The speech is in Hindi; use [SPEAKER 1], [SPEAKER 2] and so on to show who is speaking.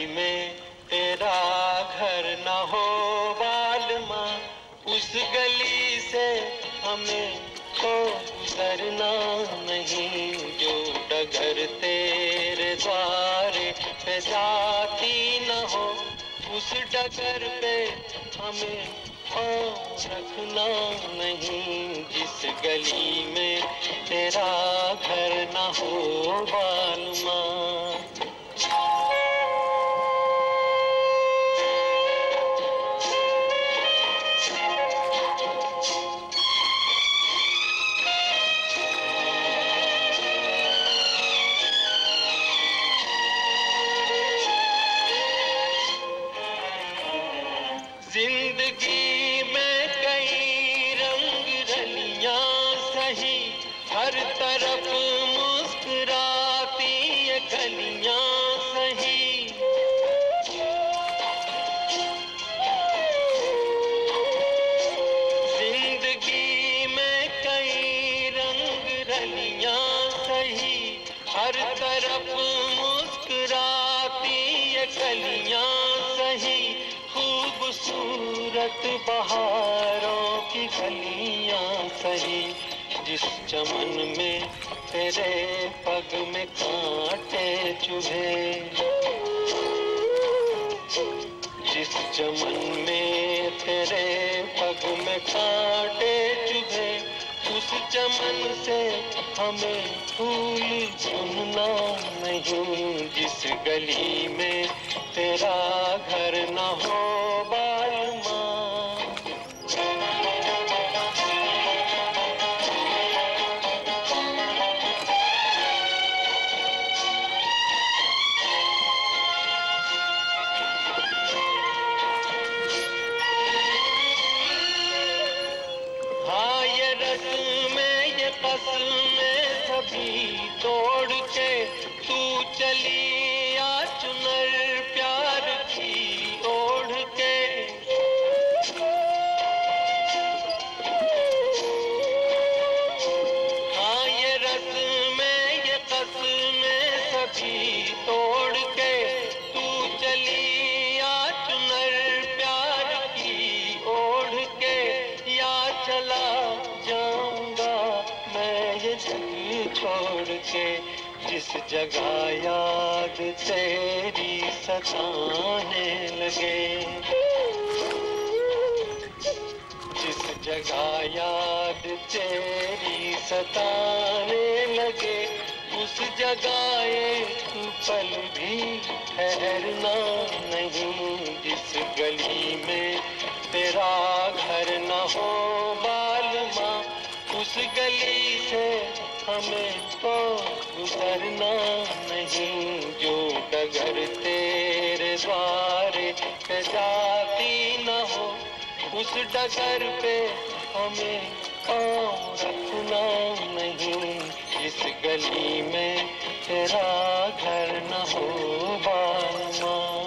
[SPEAKER 1] गली में तेरा घर न हो बालमा, उस गली से हमें तो गुजरना नहीं। जो डगर तेरे द्वारे पे जाती न हो, उस डगर पे हमें पाँव रखना नहीं। जिस गली में तेरा घर न हो बालमा। जिंदगी में कई रंग रलियां सही, हर तरफ मुस्कुराती ये गलियां सही। जिंदगी में कई रंग रलियां सही, हर तरफ मुस्कुराती ये गलियां सही। खूबसूरत बहारों की गलियां सही, जिस चमन में तेरे पग में कांटे चुभे। जिस चमन में तेरे पग में कांटे चुभे, उस चमन से हमें फूल चुनना नहीं। जिस गली में तेरा घर न हो बालमा। हाँ ये रस्में ये कसमें सभी तोड़ के तू चली आ चुनर प्यार की ओढ़ के। हाँ ये रस्में ये कसमें सभी तोड़ के तू चली आ चुनर प्यार की ओढ़ के। या चला जाऊंगा मैं ये जग छोड़ के, जिस जगह याद तेरी सताने लगे। जिस जगह याद तेरी सताने लगे, उस जगह एक पल भी ठहरना नहीं। जिस गली में तेरा घर न हो बालमा, उस गली से हमें तो गुजरना नहीं। जो डगर तेरे द्वारे पे जाती न हो, उस डगर पे हमें पाँव रखना नहीं। इस गली में तेरा घर न हो बालमा।